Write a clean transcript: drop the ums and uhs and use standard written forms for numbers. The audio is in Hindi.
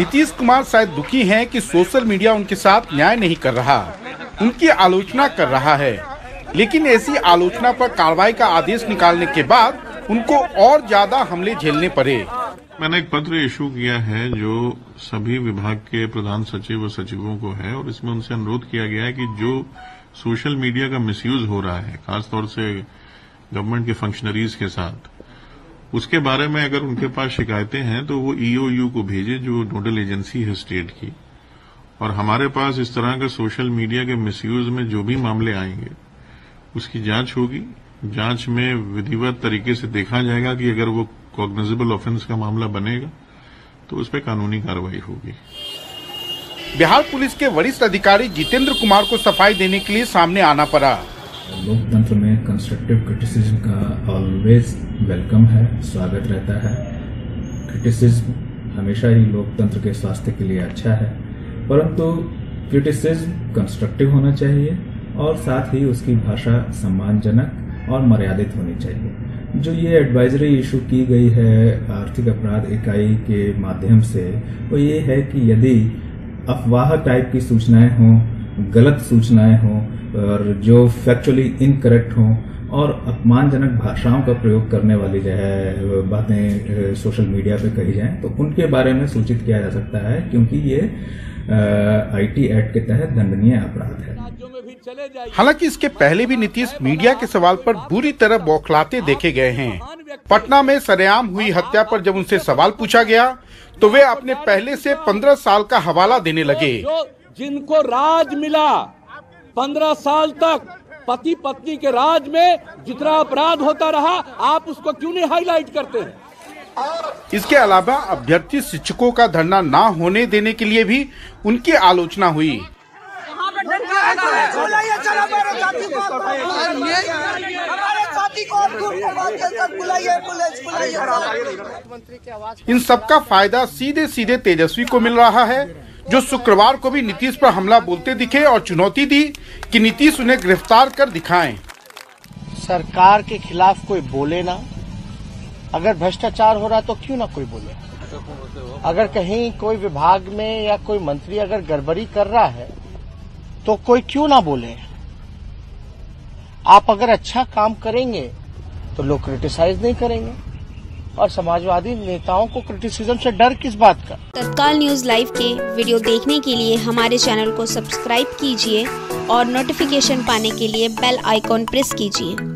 नीतीश कुमार शायद दुखी हैं कि सोशल मीडिया उनके साथ न्याय नहीं कर रहा, उनकी आलोचना कर रहा है। लेकिन ऐसी आलोचना पर कार्रवाई का आदेश निकालने के बाद उनको और ज्यादा हमले झेलने पड़े। मैंने एक पत्र इशू किया है जो सभी विभाग के प्रधान सचिव और सचिवों को है, और इसमें उनसे अनुरोध किया गया है कि जो सोशल मीडिया का मिसयूज हो रहा है खासतौर से गवर्नमेंट के फंक्शनरीज के साथ, उसके बारे में अगर उनके पास शिकायतें हैं तो वो ईओयू को भेजे, जो नोडल एजेंसी है स्टेट की। और हमारे पास इस तरह के सोशल मीडिया के मिसयूज में जो भी मामले आएंगे उसकी जांच होगी। जांच में विधिवत तरीके से देखा जाएगा कि अगर वो कॉग्निजेबल ऑफेंस का मामला बनेगा तो उस पर कानूनी कार्रवाई होगी। बिहार पुलिस के वरिष्ठ अधिकारी जितेंद्र कुमार को सफाई देने के लिए सामने आना पड़ा। लोकतंत्र में कंस्ट्रक्टिव क्रिटिसिज्म का ऑलवेज वेलकम है, स्वागत रहता है। क्रिटिसिज्म हमेशा ही लोकतंत्र के स्वास्थ्य के लिए अच्छा है, परंतु क्रिटिसिज्म कंस्ट्रक्टिव होना चाहिए और साथ ही उसकी भाषा सम्मानजनक और मर्यादित होनी चाहिए। जो ये एडवाइजरी इशू की गई है आर्थिक अपराध इकाई के माध्यम से, वो ये है कि यदि अफवाह टाइप की सूचनाएं हों, गलत सूचनाएं हों और जो फैक्चुअली इनकरेक्ट हों और अपमानजनक भाषाओं का प्रयोग करने वाली जो है बातें सोशल मीडिया पे कही जाएं, तो उनके बारे में सूचित किया जा सकता है, क्योंकि ये आईटी एक्ट के तहत दंडनीय अपराध है। हालांकि इसके पहले भी नीतीश मीडिया के सवाल पर बुरी तरह बौखलाते देखे गए हैं। पटना में सरेआम हुई हत्या पर जब उनसे सवाल पूछा गया तो वे अपने पहले से 15 साल का हवाला देने लगे। जिनको राज मिला 15 साल तक, पति पत्नी के राज में जितना अपराध होता रहा, आप उसको क्यों नहीं हाईलाइट करते हैं? इसके अलावा अभ्यर्थी शिक्षकों का धरना न होने देने के लिए भी उनकी आलोचना हुई। इन सबका फायदा सीधे सीधे तेजस्वी को मिल रहा है, जो शुक्रवार को भी नीतीश पर हमला बोलते दिखे और चुनौती दी कि नीतीश उन्हें गिरफ्तार कर दिखाएं। सरकार के खिलाफ कोई बोले ना, अगर भ्रष्टाचार हो रहा तो क्यों ना कोई बोले। अगर कहीं कोई विभाग में या कोई मंत्री अगर गड़बड़ी कर रहा है तो कोई क्यों ना बोले। आप अगर अच्छा काम करेंगे तो लोग क्रिटिसाइज नहीं करेंगे, और समाजवादी नेताओं को क्रिटिसिज्म से डर किस बात का। तत्काल न्यूज लाइव के वीडियो देखने के लिए हमारे चैनल को सब्सक्राइब कीजिए और नोटिफिकेशन पाने के लिए बेल आइकॉन प्रेस कीजिए।